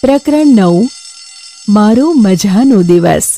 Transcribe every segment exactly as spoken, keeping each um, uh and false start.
પ્રકરણ નવ મારો મજાનો દિવસ.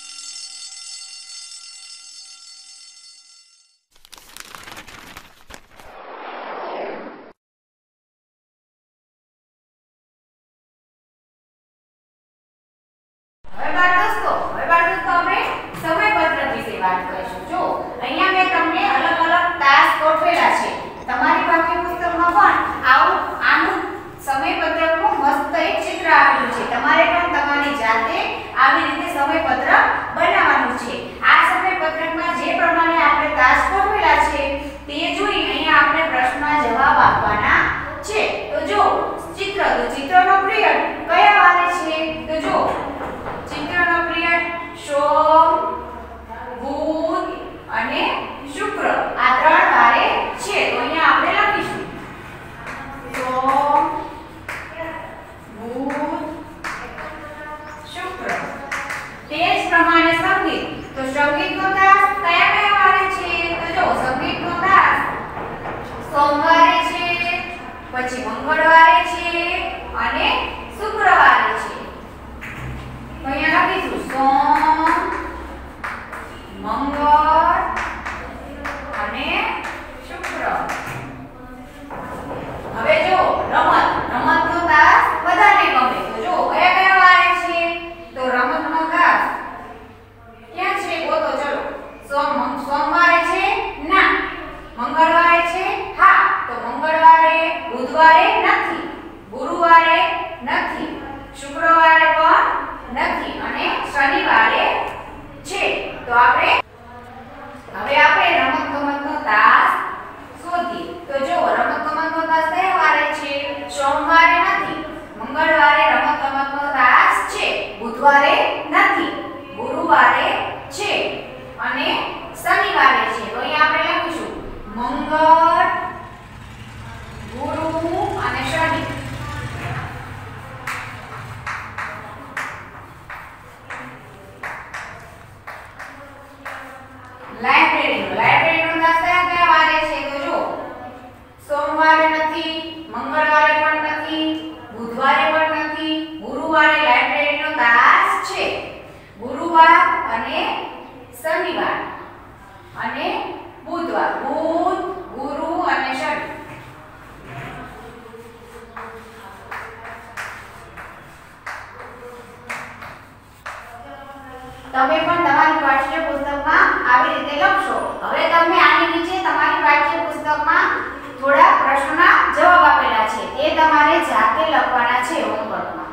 તમે પણ તમારી પાઠ્યપુસ્તકમાં આવી રીતે લખશો. હવે તમે આની નીચે તમારી પાઠ્યપુસ્તકમાં થોડા પ્રશ્નોના જવાબ આપેલા છે, તે તમારે જાતે લખવાના છે હોમવર્કમાં.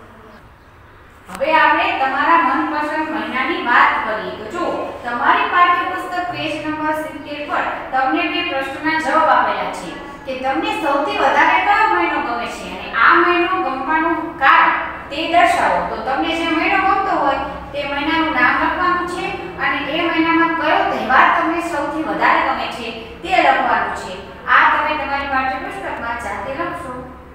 હવે આપણે તમારા મનપસંદ મહિનાની વાત કરીએ તો જો તમારી પાઠ્યપુસ્તક પેજ નંબર સિત્તેર પર તમને બે પ્રશ્નોના જવાબ આપેલા છે કે તમને સૌથી વધારે કયો મહિનો ગમે છે અને આ મહિનો ગમવાનું કારણ તે દર્શાવો. તો તમને જે મહિનો ગમતો હોય તે મહિનાનું નામ લખવાનું છે અને એ મહિનામાં કયો તહેવાર તમને સૌથી વધારે ગમે છે તે લખવાનું છે. આ તમે તમારી પાઠ્યપુસ્તકમાં જાતે લખશો.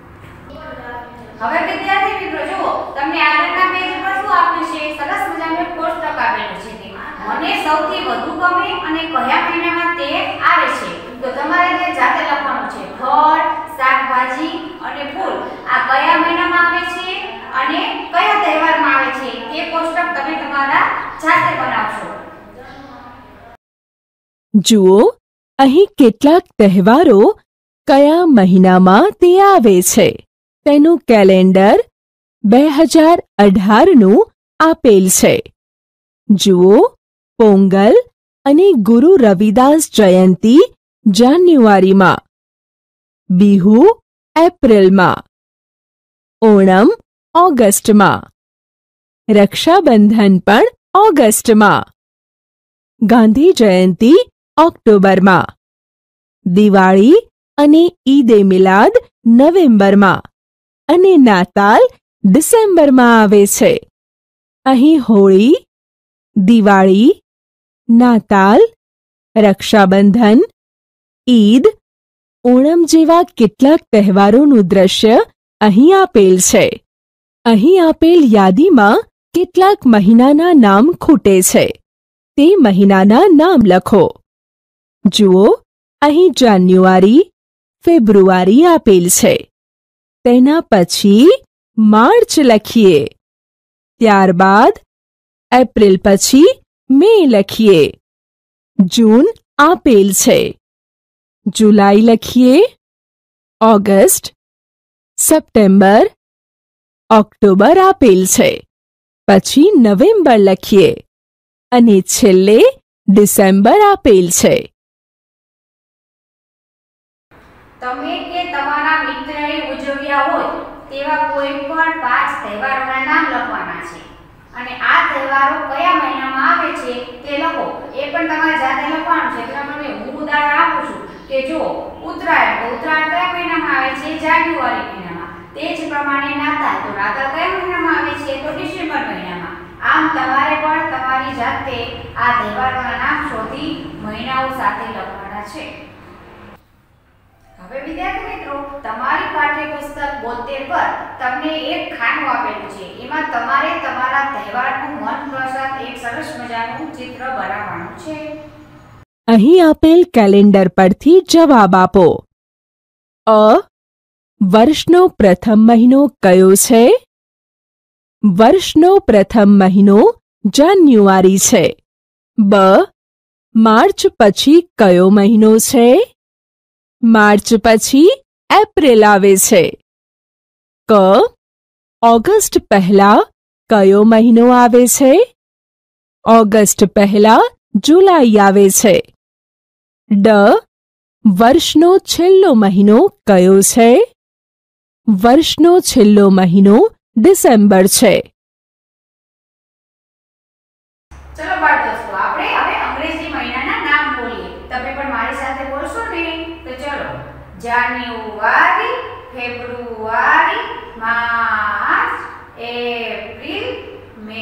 હવે વિદ્યાર્થી મિત્રો જુઓ, તમને આગળના પેજ પર શું આપ્યું છે? સરસ મજાનું કોષ્ટક આપેલું છે. તેમાં મને સૌથી વધુ ગમે અને કયા મહિનામાં તે આવે છે. તો તમારે તે જાતે લખવાનું છે. ફળ, શાકભાજી અને ફૂલ આ કયા મહિનામાં આવે છે અને કયા તહેવારમાં આવે છે તે કોષ્ટક તમે તમારા જાતે બનાવશો. જુઓ, અહીં કેટલાક તહેવારો કયા મહિનામાં તે આવે છે તેનું કેલેન્ડર બે હજાર અઢાર નું આપેલ છે. જુઓ, પોંગલ અને ગુરુ રવિદાસ જયંતી જાન્યુઆરીમાં, બિહુ એપ્રિલમાં, ઓણમ ઓગસ્ટમાં, રક્ષાબંધન પણ ઓગસ્ટમાં, ગાંધી જયંતી ઓક્ટોબરમાં, દિવાળી અને ઈદ એ મિલાદ નવેમ્બરમાં અને નાતાલ ડિસેમ્બરમાં આવે છે. અહીં હોળી, દિવાળી, નાતાલ, રક્ષાબંધન, ઈદ, ઓણમ જેવા કેટલાક તહેવારોનું દ્રશ્ય અહીં આપેલ છે. અહીં આપેલ યાદીમાં કેટલાક મહિનાના નામ ખૂટે છે. તે મહિનાના નામ લખો. જુઓ, અહીં જાન્યુઆરી, ફેબ્રુઆરી આપેલ છે. તેના પછી માર્ચ લખીએ. ત્યારબાદ એપ્રિલ પછી મે લખીએ. જૂન આપેલ છે. જુલાઈ લખીએ. ઓગસ્ટ, સપ્ટેમ્બર, ઓક્ટોબર આપેલ છે. પછી નવેમ્બર લખીએ અને છેલ્લે ડિસેમ્બર આપેલ છે. તમે કે તમારા મિત્રએ ઉજવ્યા હોય તેવા કોઈ પણ પાંચ તહેવારોના નામ લખવાના છે અને આ તહેવારો કયા મહિનામાં આવે છે તે લખો. એ પણ તમારે જાતે લખવાનું છે. એટલે મને હું ઉદાહરણ આપું છું કે જો ઉત્તરાયણ તો ઉત્તરાયણ કયા મહિનામાં આવે છે? જાન્યુઆરી મહિનામાં. તે જ પ્રમાણે નાતાલ તો નાતાલ કયા મહિનામાં આવે છે? તો ડિસેમ્બર મહિનામાં. આમ તમારે પણ તમારી જાતે આ તહેવારોના નામ શોધી મહિનાઓ સાથે લખવાના છે. હવે વિદ્યાર્થી મિત્રો, તમારી પાઠ્યપુસ્તક બોતેર પર તમને એક ખાનું આપેલું છે. એમાં તમારે તમારા તહેવારનું મનપસંદ એક સરસ મજાનું ચિત્ર બનાવવાનું છે. અહીં આપેલ કેલેન્ડર પરથી જવાબ આપો. અ વર્ષનો પ્રથમ મહિનો કયો છે? વર્ષનો પ્રથમ મહિનો જાન્યુઆરી છે. બ માર્ચ પછી કયો મહિનો છે? માર્ચ પછી એપ્રિલ આવે છે. ક ઓગસ્ટ પહેલા કયો મહિનો આવે છે? ઓગસ્ટ પહેલા જુલાઈ આવે છે. ડ વર્ષનો છેલ્લો મહિનો કયો છે? વર્ષનો છેલ્લો મહિનો ડિસેમ્બર છે. ચલો બાળ દોસ્તો, આપણે હવે અંગ્રેજી મહિનાના નામ બોલીએ. તમે પણ મારી સાથે બોલશો ને? તો ચલો. January, February, March, April, May,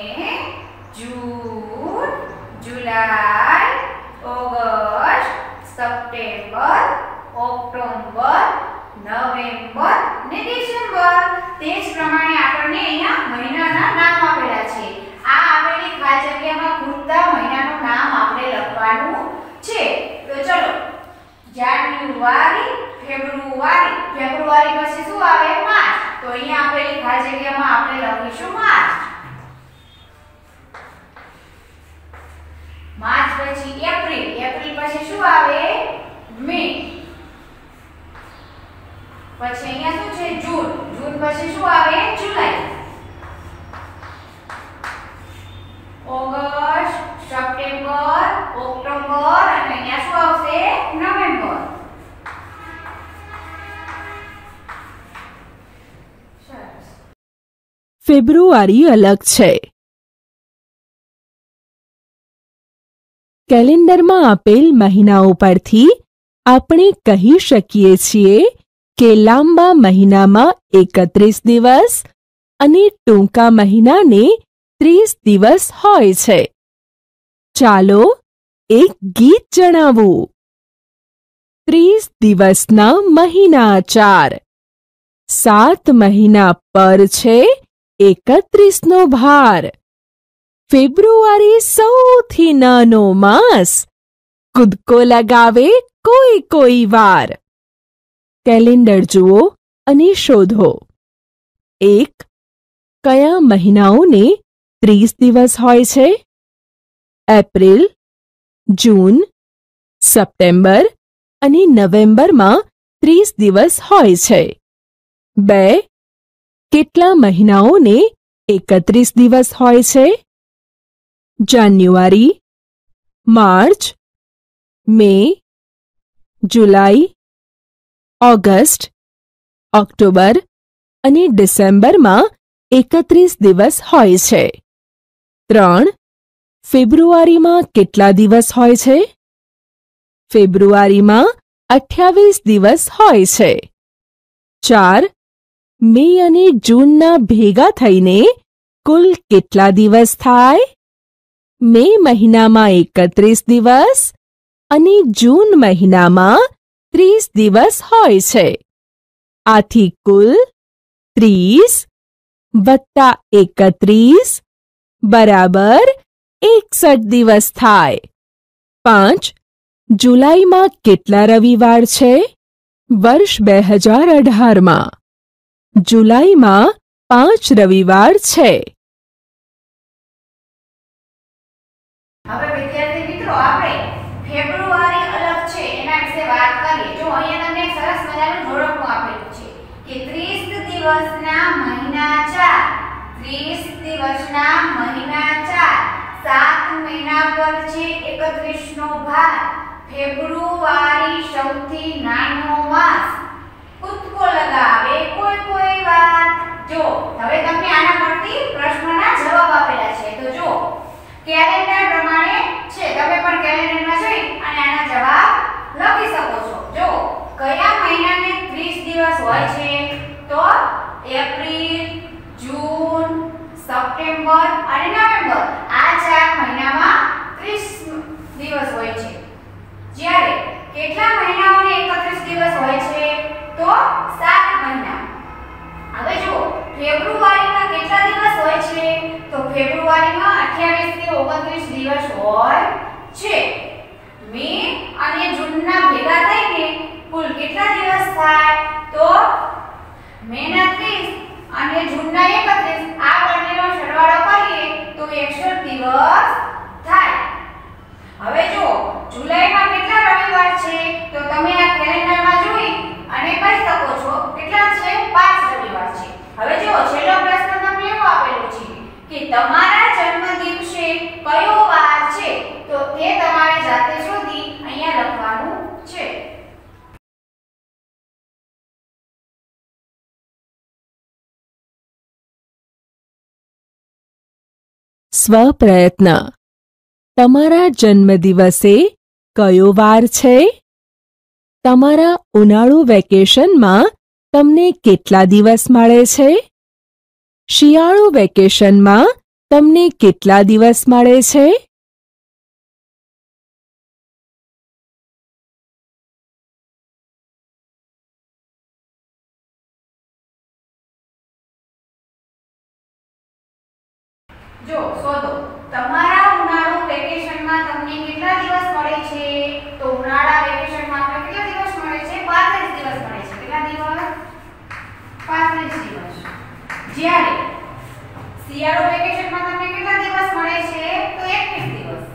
June, July, August, September, October, November ને ડિસેમ્બર. તે જ પ્રમાણે આપણને અહીંયા મહિનાના નામ આપેલા છે. આ આપેલી ખાલી જગ્યામાં ખૂટતા મહિનાનું નામ આપણે લખવાનું છે. તો ચલો. જાન્યુઆરી, ફેબ્રુઆરી, ફેબ્રુઆરી પછી શું આવે? માર્ચ. તો અહીંયા આપેલી ખાલી જગ્યામાં આપણે લખીશું માર્ચ. માર્ચ પછી એપ્રિલ, એપ્રિલ પછી શું આવે? મે. પછી અહીંયા શું છે? જૂન. જૂન પછી શું આવે? જુલાઈ. ઓગસ્ટ, સપ્ટેમ્બર, ઓક્ટોબર અને અહીંયા શું આવશે? નવેમ્બર. સરસ. ફેબ્રુઆરી અલગ છે. કેલેન્ડરમાં આપેલ મહિનાઓ પરથી આપણે કહી શકીએ છીએ કે લાંબા મહિનામાં એકત્રીસ દિવસ અને ટૂંકા મહિનાને ત્રીસ દિવસ હોય છે. ચાલો એક ગીત જણાવું. ત્રીસ દિવસના મહિના ચાર, સાત મહિના પર છે એકત્રીસનો ભાર. ફેબ્રુઆરી સૌથી નાનો માસ, કૂદકો લગાવે કોઈ કોઈ વાર. કેલેન્ડર જુઓ અને શોધો. એક કયા મહિનાઓને ત્રીસ દિવસ હોય છે? એપ્રિલ, જૂન, સપ્ટેમ્બર અને નવેમ્બરમાં ત્રીસ દિવસ હોય છે. બે કેટલા મહિનાઓને એકત્રીસ દિવસ હોય છે? January, March, May, July, August, October અને ડિસેમ્બરમાં એકત્રીસ દિવસ હોય છે. ત્રણ ફેબ્રુઆરીમાં કેટલા દિવસ હોય છે? ફેબ્રુઆરીમાં અઠ્યાવીસ દિવસ હોય છે. ચાર મે અને જૂનના ભેગા થઈને કુલ કેટલા દિવસ થાય? મે મહિનામાં એકત્રીસ દિવસ અને જૂન મહિનામાં ત્રીસ દિવસ હોય છે. આથી કુલ ત્રીસ વત્તા એકત્રીસ બરાબર એકસઠ દિવસ થાય. પાંચ જુલાઈમાં કેટલા રવિવાર છે? વર્ષ બે હજાર અઢારમાં જુલાઈમાં પાંચ રવિવાર છે? હવે વિદ્યાર્થી મિત્રો આપણે ફેબ્રુઆરી અલગ છે એના વિશે વાત કરીએ. જો અહીંયા તમને એક સરસ મજાનું જોડકું આપેલું છે કે ત્રીસ દિવસના મહિના ચાર, ત્રીસ દિવસના મહિના ચાર, સાત મહિના પર છે એકત્રીસ નો ભાર, ફેબ્રુઆરી સૌથી નાનો માસ, કૂદકો લગાવે કોઈ કોઈ વાર. જો હવે તમને આના પરથી પ્રશ્નના જવાબ આપેલા છે. તો જો કેલેન્ડર પ્રમાણે છે, તમે પણ કેલેન્ડરમાં જોઈ અને આના જવાબ લખી શકો છો. જો કયા મહિનાને ત્રીસ દિવસ હોય છે? તો એપ્રિલ, જૂન, સપ્ટેમ્બર અને નવેમ્બર. આ ચાર મહિનામાં ત્રીસ દિવસ હોય છે. જ્યારે કેટલા મહિનાઓને એકત્રીસ દિવસ હોય છે? તો સાત મહિના. હવે જો ફેબ્રુઆરીમાં કેટલા દિવસ હોય છે? તો ફેબ્રુઆરીમાં અઠ્યાવીસ થી ઓગણત્રીસ દિવસ હોય છે. મે અને જૂનના ભેગા થઈને કુલ કેટલા દિવસ થાય? તો મેના ત્રીસ અને જૂનના એકત્રીસ, આ બંનેનો સરવાળો કરીએ તો એકસઠ દિવસ થાય. હવે જો જુલાઈમાં કેટલા રવિવાર છે? તો તમે આ કેલેન્ડરમાં જોઈ અને કહી શકો છો કેટલા છે? પાંચ રવિવાર છે. હવે જો છેલ્લો પ્રશ્ન તમને એવો આપેલો છે કે તમારા જન્મદિવસે કયો વાર છે? તો તે તમારે જાતે શોધી અહીંયા લખવાનું છે. સ્વપ્રયત્ન. તમારા જન્મદિવસે કયો વાર છે? તમારા ઉનાળુ વેકેશનમાં તમને કેટલા દિવસ મળે છે? શિયાળુ વેકેશનમાં તમને કેટલા દિવસ મળે છે? જો શોધો તમારા ઉનાળુ વેકેશનમાં તમને કેટલા દિવસ મળે છે? તો ઉનાળા વેકેશનમાં આપણે કેટલા દિવસ મળે છે? પાંત્રીસ દિવસ મળે છે. કેટલા દિવસ? પાંત્રીસ દિવસ. જ્યારે શિયાળુ વેકેશનમાં તમને કેટલા દિવસ મળે છે? તો એકવીસ દિવસ.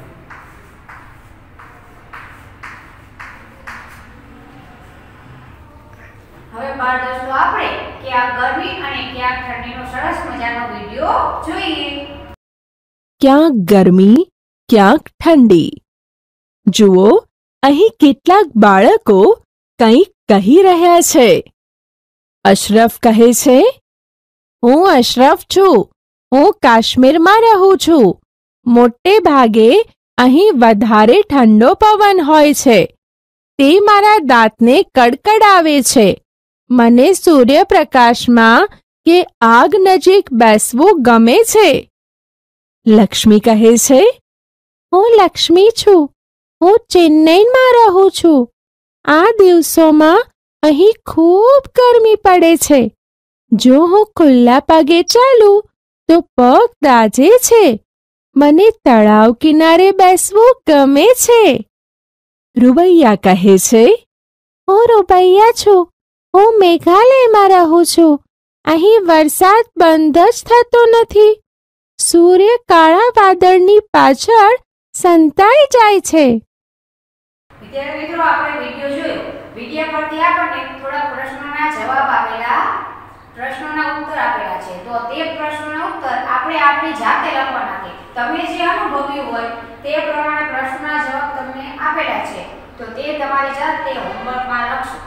હવે બાળ દોસ્તો આપણે ક્યાંક ગરમી અને ક્યાંક ઠંડીનો સરસ મજાનો વિડિયો જોઈએ. ક્યાંક ગરમી, ક્યાંક ઠંડી. જુઓ, અહીં કેટલાક બાળકો કંઈક કહી રહ્યા છે. અશરફ કહે છે, હું અશરફ છું. હું કાશ્મીરમાં રહું છું. મોટે ભાગે અહીં વધારે ઠંડો પવન હોય છે. તે મારા દાંતને કડકડાવે છે. મને સૂર્યપ્રકાશમાં કે આગ નજીક બેસવું ગમે છે. લક્ષ્મી કહે છે, હું લક્ષ્મી છું. હું ચેન્નઈમાં રહું છું. આ દિવસોમાં અહીં ખૂબ ગરમી પડે છે. જો હું ખુલ્લા પગે ચાલું તો પગ દાઝે છે. મને તળાવ કિનારે બેસવું ગમે છે. રૂબૈયા કહે છે, હું રૂબૈયા છું. હું મેઘાલયમાં રહું છું. અહીં વરસાદ બંધ જ થતો નથી. સૂર્ય કાળા વાદળની પાછળ સંતાઈ જાય છે. વિદ્યાર્થી મિત્રો, આપણે વિડિયો જોયો. વિડિયો પરથી આપણને થોડા પ્રશ્નોના જવાબ આપેલા, પ્રશ્નોના ઉત્તર આપેલા છે. તો તે પ્રશ્નોના ઉત્તર આપણે આપણી જાતે લખવાના છે. તમે જે અનુભવ્યું હોય તે પ્રમાણે પ્રશ્નોના જવાબ તમને આપેલા છે. તો તે તમારી જાતે હોમવર્કમાં લખશો.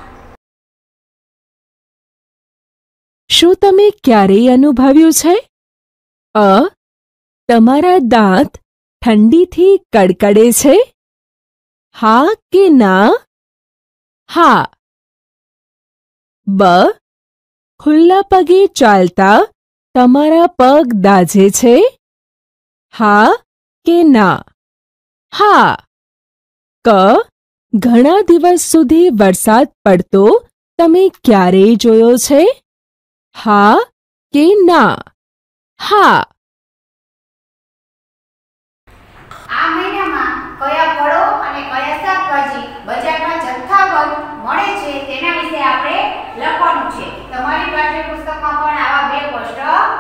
શું તમે ક્યારેય અનુભવ્યું છે? અ તમારા દાંત ઠંડીથી કડકડે છે? હા કે ના? હા. બ ખુલ્લા પગે ચાલતા તમારા પગ દાઝે છે? હા કે ના? હા. ક ઘણા દિવસ સુધી વરસાદ પડતો તમે ક્યારેય જોયો છે? હા કે ના? હા. આ મહિનામાં કયા ફળો અને કયા શાકભાજી બજારમાં જથ્થાબંધ મળે છે તેના વિશે આપણે લખવાનું છે. તમારી પાઠ્યપુસ્તકમાં પણ આવા બે કોષ્ટક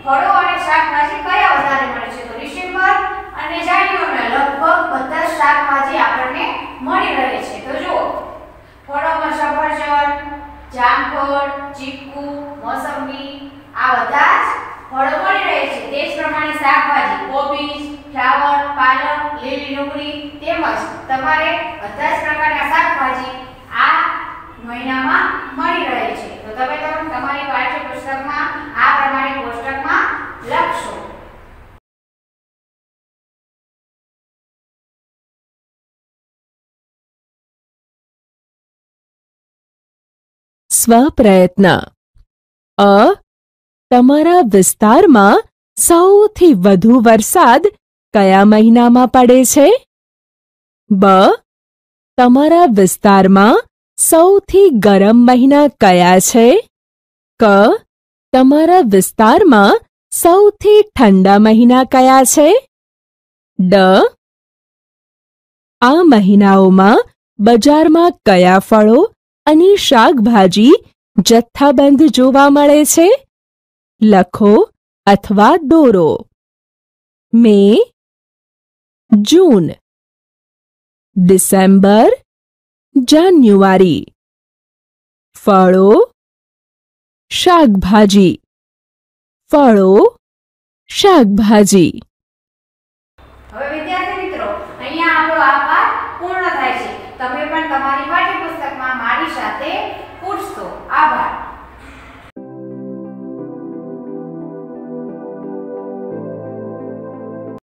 ફળો અને શાકભાજી કયા વધારે મળે છે? તો ડિસેમ્બર અને જાન્યુઆરીમાં લગભગ બધા શાકભાજી આપણને મળી રહે છે. તો જુઓ, ફળોમાં સફરજન, જામફળ, ચીકુ, મોસંબી આ બધા જ ફળો મળી રહે છે. તે જ પ્રમાણે શાકભાજી કોબીજ, ફ્લાવર, પાલક, લીલી ડુંગળી તેમજ તમારે બધા જ પ્રકારના શાકભાજી આ મહિનામાં મળી રહે છે. તો તમે તમારી પાઠ્યપુસ્તકમાં આ પ્રમાણે કોષ્ટકમાં લખશો. સ્વપ્રયત્ન. અ તમારા વિસ્તારમાં સૌથી વધુ વરસાદ કયા મહિનામાં પડે છે? બ તમારા વિસ્તારમાં સૌથી ગરમ મહિના કયા છે? ક તમારા વિસ્તારમાં સૌથી ઠંડા મહિના કયા છે? ડ આ મહિનાઓમાં બજારમાં કયા ફળો અને શાકભાજી જથ્થાબંધ જોવા મળે છે? લખો અથવા દોરો. May, June, December, January. ફળો, શાકભાજી, ફળો, શાકભાજી.